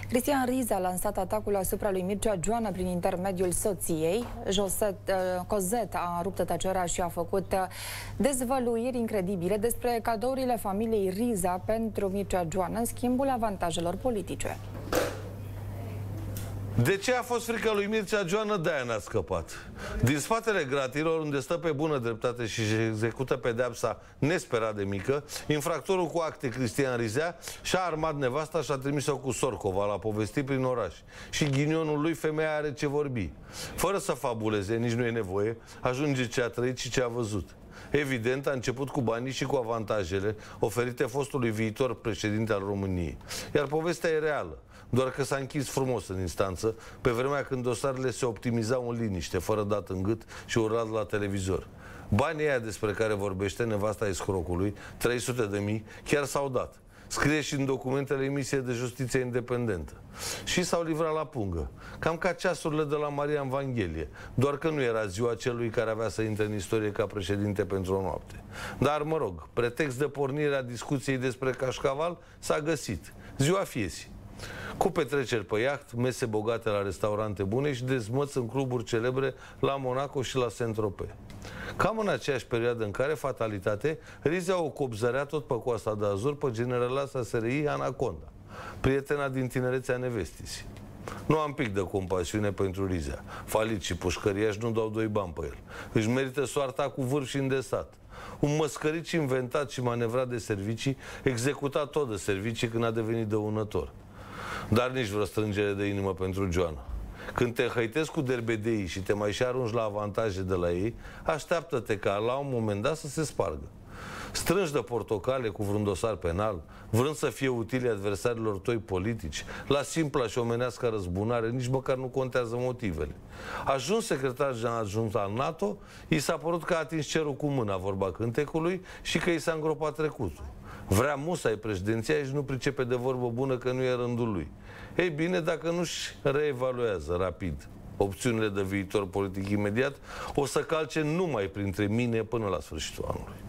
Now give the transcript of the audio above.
Cristian Riza a lansat atacul asupra lui Mircea Joană prin intermediul soției. Cozet a rupt tăcerea și a făcut dezvăluiri incredibile despre cadourile familiei Riza pentru Mircea Joană în schimbul avantajelor politice. De ce a fost frică lui Mircea Joană? De-aia n-a scăpat. Din spatele gratilor, unde stă pe bună dreptate și își execută pedeapsa nesperat de mică, infractorul cu acte Cristian Rizea și-a armat nevasta și a trimis-o cu Sorcova la povesti prin oraș. Și ghinionul lui, femeia are ce vorbi. Fără să fabuleze, nici nu e nevoie, ajunge ce a trăit și ce a văzut. Evident, a început cu banii și cu avantajele oferite fostului viitor președinte al României. Iar povestea e reală, doar că s-a închis frumos în instanță, pe vremea când dosarele se optimizau în liniște, fără dat în gât și urlat la televizor. Banii aia despre care vorbește nevasta escrocului, 300.000, chiar s-au dat. Scrie și în documentele emisiei de justiție independentă. Și s-au livrat la pungă. Cam ca ceasurile de la Maria în Vanghelie. Doar că nu era ziua celui care avea să intre în istorie ca președinte pentru o noapte. Dar, mă rog, pretext de pornire a discuției despre cașcaval s-a găsit. Ziua fiesii. Cu petreceri pe iaht, mese bogate la restaurante bune și dezmăți în cluburi celebre la Monaco și la Saint-Tropez. Cam în aceeași perioadă în care, fatalitate, Rizea o copzărea tot pe Coasta de Azur pe generalasa SRI Anaconda, prietena din tinerețea nevestisii. Nu am pic de compasiune pentru Rizea. Falit și pușcăriaș nu dau doi bani pe el. Își merită soarta cu vârf și îndesat. Un măscărit inventat și manevrat de servicii, executat tot de servicii când a devenit dăunător. Dar nici vreo strângere de inimă pentru Joană. Când te hăitezi cu derbedeii și te mai și arunci la avantaje de la ei, așteaptă-te ca la un moment dat să se spargă. Strângi de portocale cu vreun dosar penal, vrând să fie utili adversarilor tăi politici, la simpla și omenească răzbunare, nici măcar nu contează motivele. Ajuns secretar general adjunct al NATO, i s-a părut că a atins cerul cu mâna, vorba cântecului, și că i s-a îngropat trecutul. Vrea musai președinția și nu pricepe de vorbă bună că nu e rândul lui. Ei bine, dacă nu-și reevaluează rapid opțiunile de viitor politic imediat, o să calce numai printre mine până la sfârșitul anului.